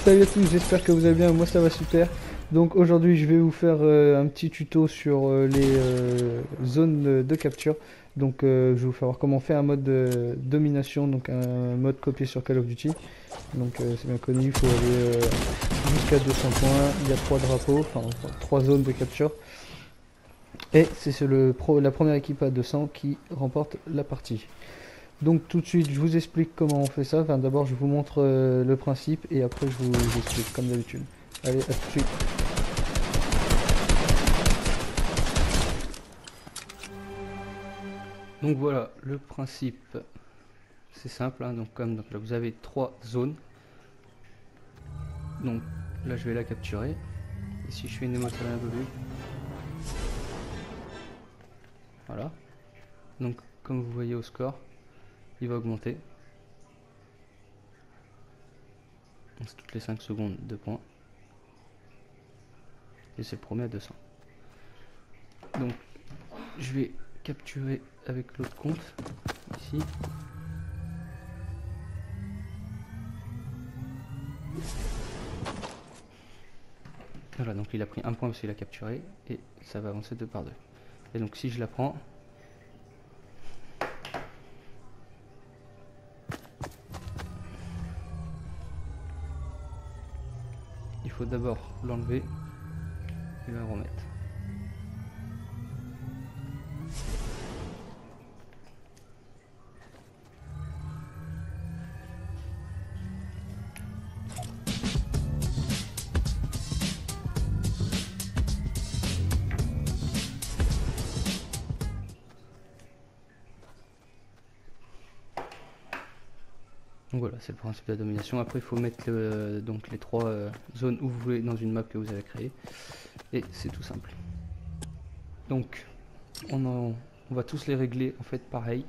Salut à tous, j'espère que vous allez bien, moi ça va super. Donc aujourd'hui je vais vous faire un petit tuto sur les zones de capture. Donc je vais vous faire voir comment faire un mode de domination, donc un mode copié sur Call of Duty. Donc c'est bien connu, il faut aller jusqu'à 200 points, il y a 3 drapeaux, enfin 3 zones de capture. Et c'est la première équipe à 200 qui remporte la partie. Donc tout de suite, je vous explique comment on fait ça. Enfin, d'abord, je vous montre le principe et après, je vous explique comme d'habitude. Allez, à tout de suite. Donc voilà, le principe, c'est simple. Hein, donc là, vous avez 3 zones. Donc là, je vais la capturer. Et si je fais une émotion un peu plus, voilà. Donc comme vous voyez au score, il va augmenter. C'est toutes les 5 secondes 2 points. Et c'est le premier à 200. Donc je vais capturer avec l'autre compte ici. Voilà, donc il a pris un point parce qu'il a capturé et ça va avancer 2 par 2. Et donc si je la prends, il faut d'abord l'enlever et la remettre. Donc voilà, c'est le principe de la domination. Après, il faut mettre donc les 3 zones où vous voulez dans une map que vous avez créée. Et c'est tout simple. Donc, on va tous les régler en fait pareil.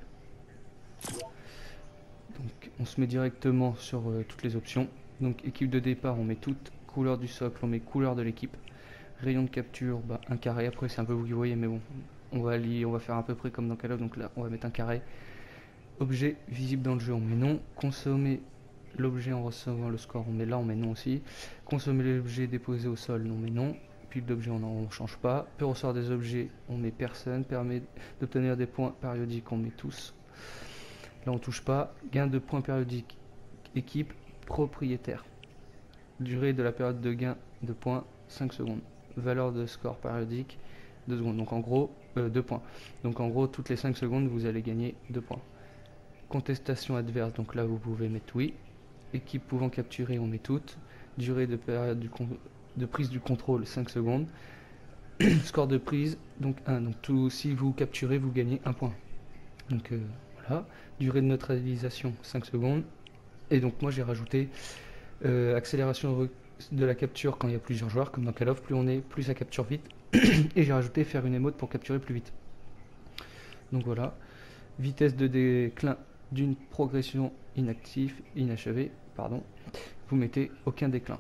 Donc, on se met directement sur toutes les options. Donc, équipe de départ, on met toutes. Couleur du socle, on met couleur de l'équipe. Rayon de capture, bah, un carré. Après, c'est un peu vous qui voyez, mais bon, on va faire à peu près comme dans Call of. Donc là, on va mettre un carré. Objet visible dans le jeu, on met non. Consommer l'objet en recevant le score, on met là, on met non aussi. Consommer l'objet déposé au sol, on met non. Pile d'objets, on ne change pas. Peut recevoir des objets, on met personne. Permet d'obtenir des points périodiques, on met tous. Là, on touche pas. Gain de points périodiques, équipe, propriétaire. Durée de la période de gain de points, 5 secondes. Valeur de score périodique, 2 secondes. Donc en gros, 2 points. Donc en gros, toutes les 5 secondes, vous allez gagner 2 points. Contestation adverse, donc là vous pouvez mettre oui. Équipe pouvant capturer, on met toutes. Durée de période de prise du contrôle, 5 secondes. Score de prise, donc 1. Donc si vous capturez, vous gagnez 1 point. Donc voilà. Durée de neutralisation, 5 secondes. Et donc moi j'ai rajouté accélération de la capture quand il y a plusieurs joueurs, comme dans Call of, plus on est, plus ça capture vite. Et j'ai rajouté faire une émote pour capturer plus vite. Donc voilà. Vitesse de déclin d'une progression inachevée, vous mettez aucun déclin.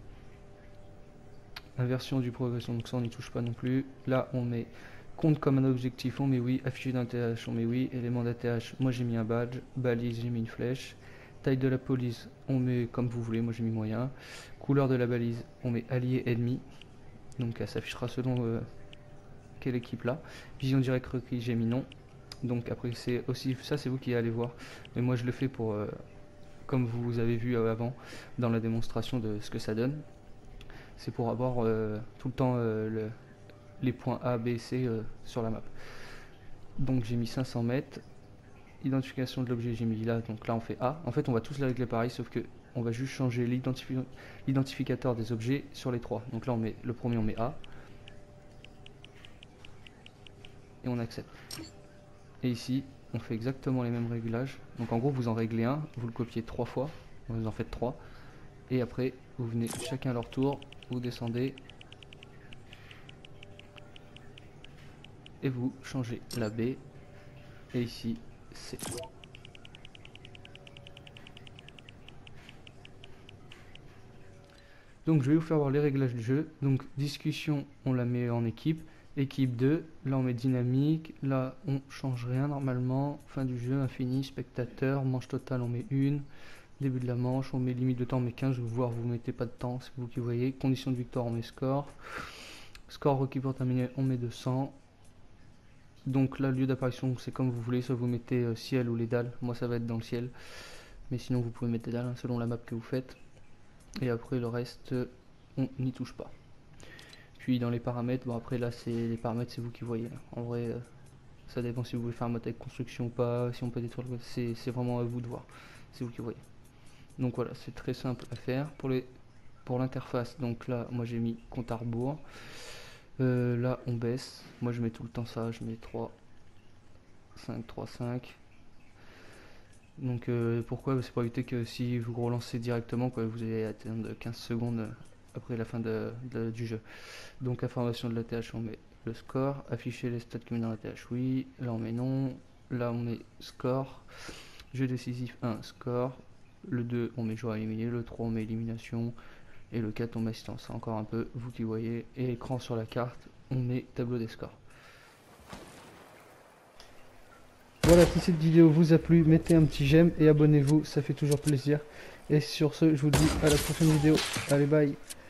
Inversion du progression, donc ça on n'y touche pas non plus. Là on met compte comme un objectif, on met oui. Affiché d'ATH, on met oui. Élément d'ATH, moi j'ai mis un badge. Balise, j'ai mis une flèche. Taille de la police, on met comme vous voulez, moi j'ai mis moyen. Couleur de la balise, on met allié ennemi. Donc elle s'affichera selon quelle équipe là. Vision directe requis, j'ai mis non. Donc après c'est aussi ça, c'est vous qui allez voir, mais moi je le fais pour comme vous avez vu avant dans la démonstration de ce que ça donne. C'est pour avoir tout le temps les points A, B, C sur la map. Donc j'ai mis 500 mètres. Identification de l'objet, j'ai mis là, donc là on fait A. En fait on va tous les régler pareil, sauf que on va juste changer l'identificateur des objets sur les 3. Donc là on met le premier, on met A et on accepte. Et ici, on fait exactement les mêmes réglages. Donc en gros, vous en réglez un, vous le copiez 3 fois, vous en faites 3. Et après, vous venez chacun à leur tour, vous descendez. Et vous changez la B. Et ici, C. Donc je vais vous faire voir les réglages du jeu. Donc discussion, on la met en équipe. Équipe 2, là on met dynamique, là on change rien normalement. Fin du jeu, infini, spectateur, manche totale on met 1. Début de la manche, on met limite de temps, on met 15, voire vous mettez pas de temps, c'est vous qui voyez. Condition de victoire, on met score. Score requis pour terminer, on met 200. Donc là, lieu d'apparition, c'est comme vous voulez, soit vous mettez ciel ou les dalles. Moi, ça va être dans le ciel. Mais sinon, vous pouvez mettre des dalles hein, selon la map que vous faites. Et après, le reste, on n'y touche pas. Puis dans les paramètres, bon après là, les paramètres, c'est vous qui voyez. En vrai, ça dépend si vous voulez faire un mode avec construction ou pas, si on peut détruire, c'est vraiment à vous de voir. C'est vous qui voyez. Donc voilà, c'est très simple à faire. Pour l'interface, donc là, moi j'ai mis compte à rebours. Là, on baisse. Moi, je mets tout le temps ça. Je mets 3, 5, 3, 5. Donc pourquoi? C'est pour éviter que si vous relancez directement, quoi, vous allez atteindre 15 secondes après la fin du jeu. Donc information de la TH, on met le score. Afficher les stats qui met dans la TH, oui. Là, on met non. Là, on met score. Jeu décisif 1, score. Le 2, on met joueur éliminé. Le 3, on met élimination. Et le 4, on met assistance. Encore un peu, vous qui voyez. Et écran sur la carte, on met tableau des scores. Voilà, si cette vidéo vous a plu, mettez un petit j'aime et abonnez-vous, ça fait toujours plaisir. Et sur ce, je vous dis à la prochaine vidéo. Allez, bye.